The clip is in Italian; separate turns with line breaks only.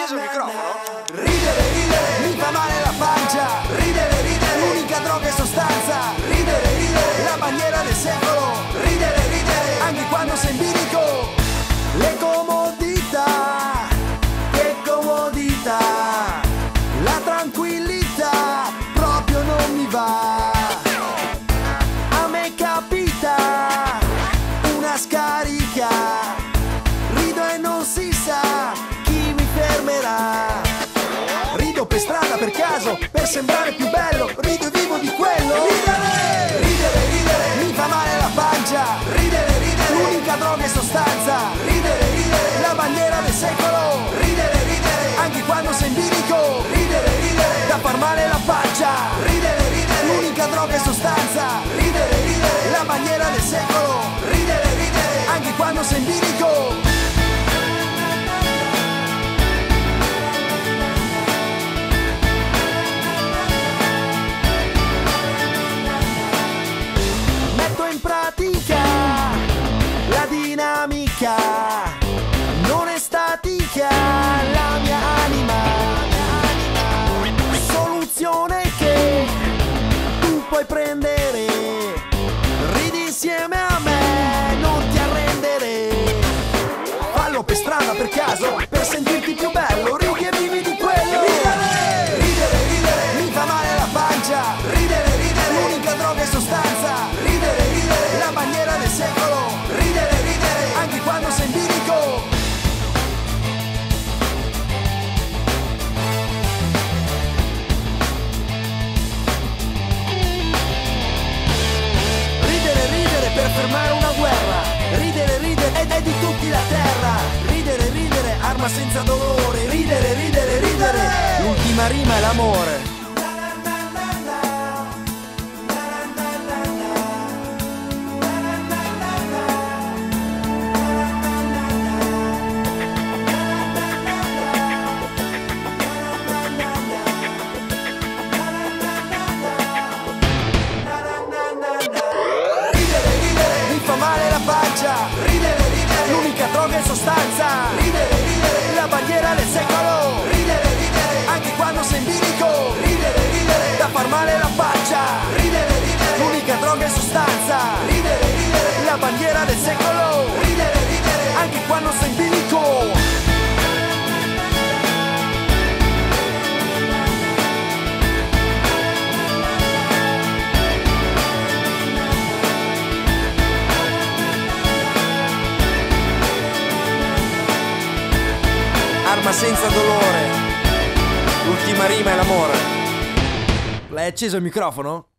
acceso il microfono?
Ridere, ridere, mi fa male la pancia. Ridere, ridere, l'unica droga è sostanza. Ridere, ridere, la bandiera del secolo. Ridere, ridere, anche quando sei in bilico. Le comodità, che comodità. La tranquillità proprio non mi va. A me capita una scarica. Rido e non si sa chi mi fermerà. Rido per strada per caso, per sembrare più bello. Rido e vivo di quello. Ridere, ridere, ridere, mi fa male la pancia. Ridere, ridere, l'unica droga è sostanza. Ridere, ridere, la bandiera del secolo. Ridere, ridere, anche quando sei in bilico. Ridere, ridere, da far male la pancia. Ridere, ridere, l'unica droga è sostanza. Ridere, ridere, la bandiera del secolo. Ridere, ridere, anche quando sei in bilico. La dinamica non è statica, la mia anima. Soluzione che tu puoi prendere. Ridi insieme a me, non ti arrendere. Fallo per strada per caso, per sentirti più bello. Ridi e vivi di quello. Ridere, ridere, ridere, mi fa male la pancia. Ridere, ridere, l'unica droga è sostanza. Ridere, ridere, la bandiera del secolo. Ridere, ridere, anche quando sei in bilico. Ridere, ridere per fermare una guerra. Ridere, ridere, ed è di tutti la terra. Ridere, ridere, arma senza dolore. Ridere, ridere, ridere, l'ultima rima è l'amore. Ridere, ridere, l'unica droga è sostanza. Ridere, ridere, la bandiera del secolo. Ridere, ridere, anche quando sei in bilico. Ridere, ridere, da far male la faccia. Ridere, ridere, l'unica droga è sostanza. Ridere, ridere, la bandiera del secolo. Ridere, ridere, anche quando sei in bilico. Arma senza dolore, l'ultima rima è l'amore. L'hai acceso il microfono?